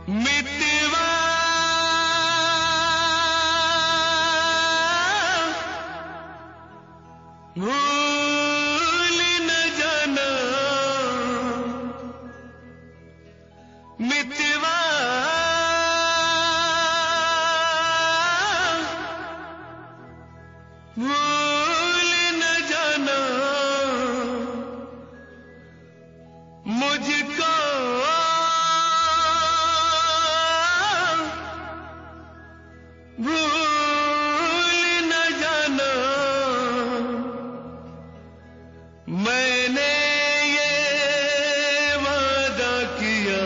मितवा भूल न जाना, मितवा भूल न जाना, मुझको भूल न जाना। मैंने ये वादा किया,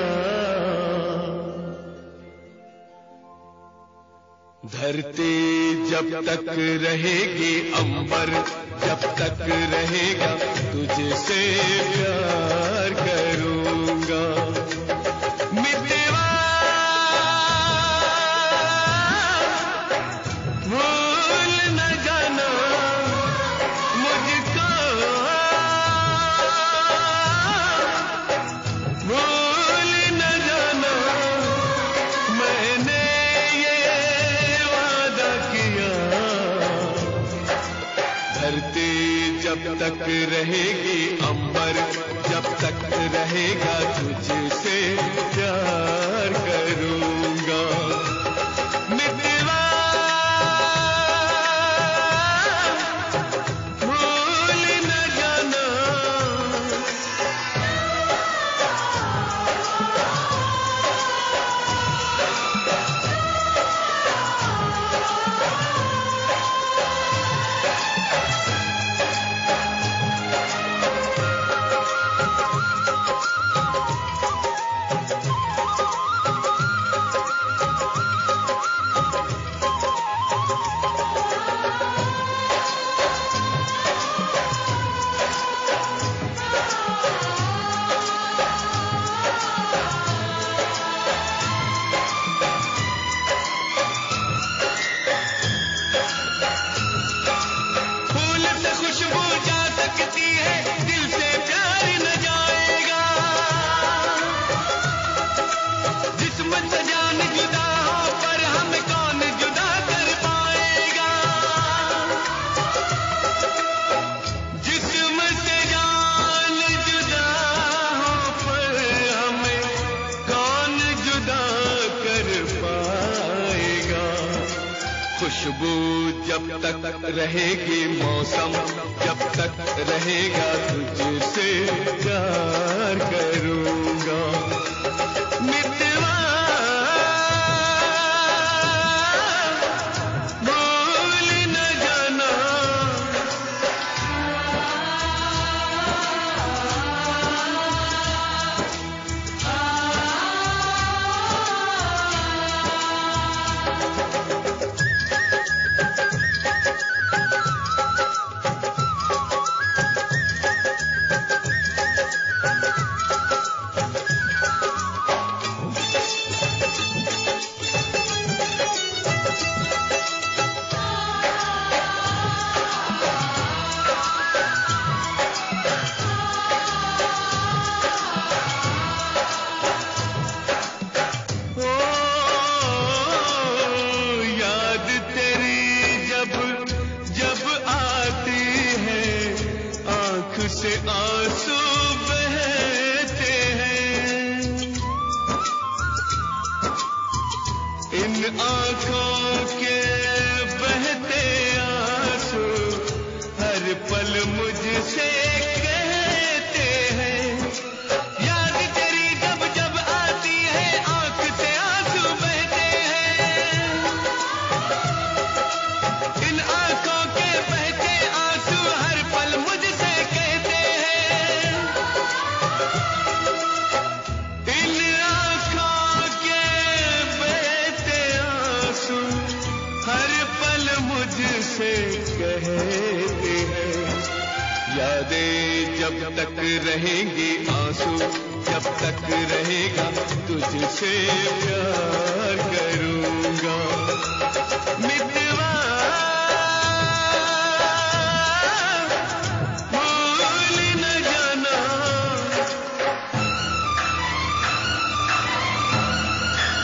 धरती जब तक रहेगी, अंबर जब तक रहेगा, तुझसे प्यार करूंगा। मितवा भूल न जाना, मुझको भूल न जाना। मैंने ये वादा किया, धरती जब तक रहेगी, अंबर जब तक रहेगा, तुझसे प्यार करूंगा। मितवा भूल न जाना। खुशबू जब तक रहेगी, मौसम जब तक रहेगा, तुझसे प्यार करूंगा। मितवा भूल न जाना। से आंसू बहते हैं, इन आंखों के बहते आंसू हर पल मुझसे कहते हैं। याद तेरी जब जब आती है, आंख से आंसू बहते हैं, इन आंखों के बहते आंसू हर पल मुझसे कहते हैं। इन आंखों के बहते आंसू हर पल मुझसे कहते हैं। यादें जब तक रहेंगी, आंसू जब तक रहेगा, तुझसे प्यार करूंगा। मितवा भूल न जाना।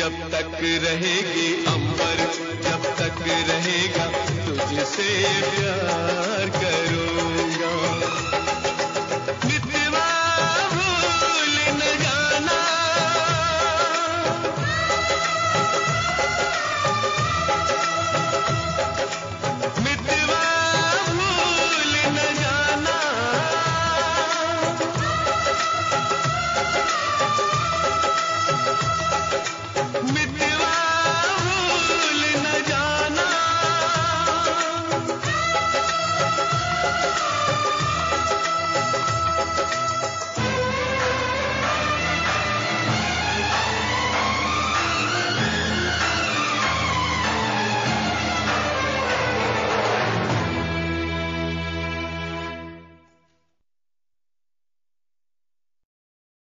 जब तक रहेगी अंबर, जब तक रहेगा तुझसे प्यार।